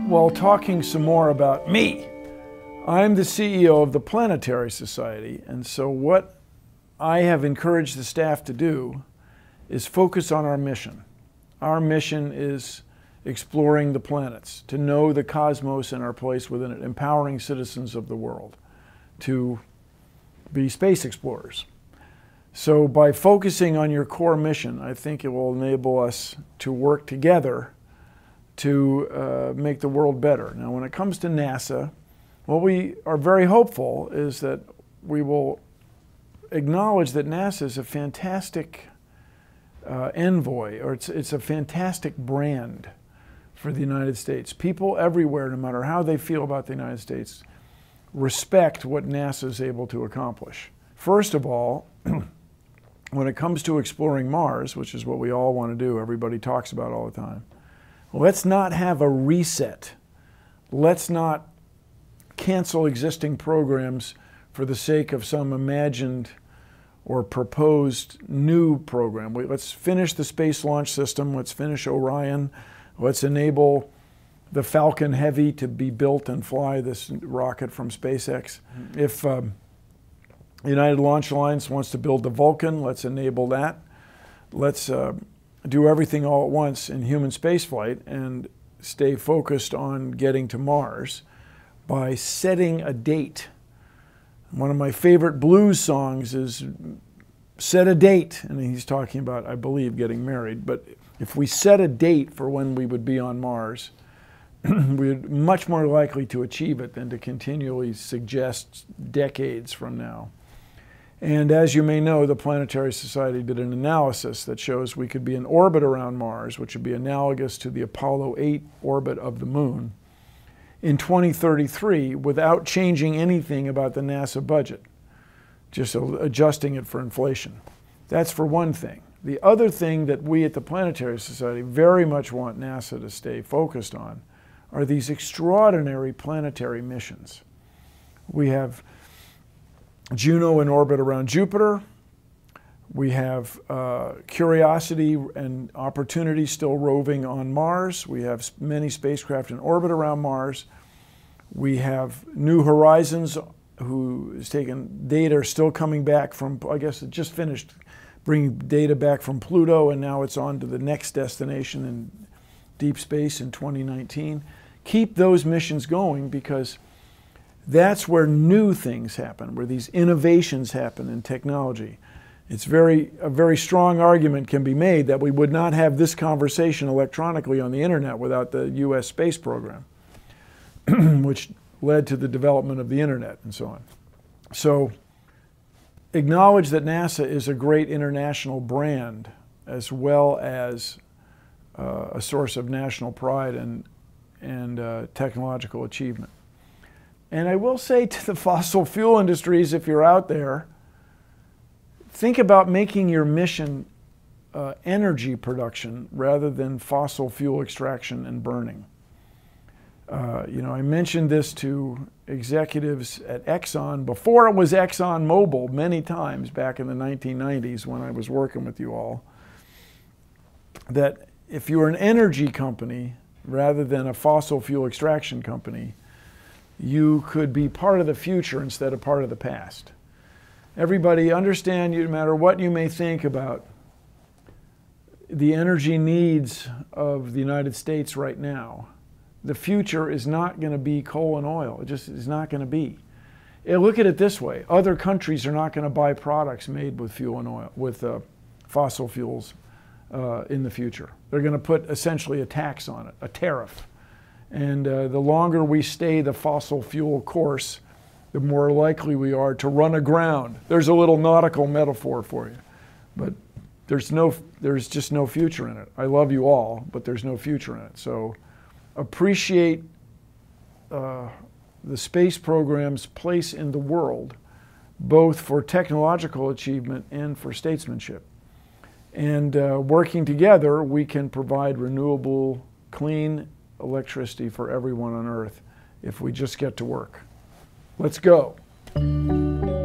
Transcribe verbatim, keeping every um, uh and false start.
Well, talking some more about me, I'm the C E O of the Planetary Society, and so what I have encouraged the staff to do is focus on our mission. Our mission is exploring the planets, to know the cosmos and our place within it, empowering citizens of the world to be space explorers. So by focusing on your core mission, I think it will enable us to work together to uh, make the world better. Now, when it comes to NASA, what we are very hopeful is that we will acknowledge that NASA is a fantastic uh, envoy, or it's, it's a fantastic brand for the United States. People everywhere, no matter how they feel about the United States, respect what NASA is able to accomplish. First of all, when it comes to exploring Mars, which is what we all want to do, everybody talks about all the time, let's not have a reset. Let's not cancel existing programs for the sake of some imagined or proposed new program. Let's finish the Space Launch System. Let's finish Orion. Let's enable the Falcon Heavy to be built and fly this rocket from SpaceX. If um, United Launch Alliance wants to build the Vulcan, let's enable that. Let's uh, do everything all at once in human spaceflight and stay focused on getting to Mars by setting a date. One of my favorite blues songs is Set a Date, and he's talking about, I believe, getting married. But if we set a date for when we would be on Mars, we're much more likely to achieve it than to continually suggest decades from now. And as you may know, the Planetary Society did an analysis that shows we could be in orbit around Mars, which would be analogous to the Apollo eight orbit of the moon, in twenty thirty-three without changing anything about the NASA budget, just adjusting it for inflation. That's for one thing. The other thing that we at the Planetary Society very much want NASA to stay focused on are these extraordinary planetary missions. We have Juno in orbit around Jupiter. We have uh, Curiosity and Opportunity still roving on Mars. We have many spacecraft in orbit around Mars. We have New Horizons, who is taking data, still coming back from, I guess it just finished bringing data back from Pluto, and now it's on to the next destination in deep space in twenty nineteen. Keep those missions going, because that's where new things happen, where these innovations happen in technology. It's very, a very strong argument can be made that we would not have this conversation electronically on the internet without the U S space program, which led to the development of the internet and so on. So acknowledge that NASA is a great international brand as well as uh, a source of national pride and, and uh, technological achievement. And I will say to the fossil fuel industries, if you're out there, think about making your mission uh, energy production rather than fossil fuel extraction and burning. Uh, you know, I mentioned this to executives at Exxon before it was ExxonMobil many times back in the nineteen nineties when I was working with you all, that if you're an energy company rather than a fossil fuel extraction company, you could be part of the future instead of part of the past. Everybody understand, no matter what you may think about the energy needs of the United States right now, the future is not going to be coal and oil. It just is not going to be. And look at it this way. Other countries are not going to buy products made with fuel and oil, with uh, fossil fuels uh, in the future. They're going to put essentially a tax on it, a tariff. And uh, the longer we stay the fossil fuel course, the more likely we are to run aground. There's a little nautical metaphor for you, but there's no, there's just no future in it. I love you all, but there's no future in it. So appreciate uh, the space program's place in the world, both for technological achievement and for statesmanship. And uh, working together, we can provide renewable, clean electricity for everyone on Earth if we just get to work. Let's go.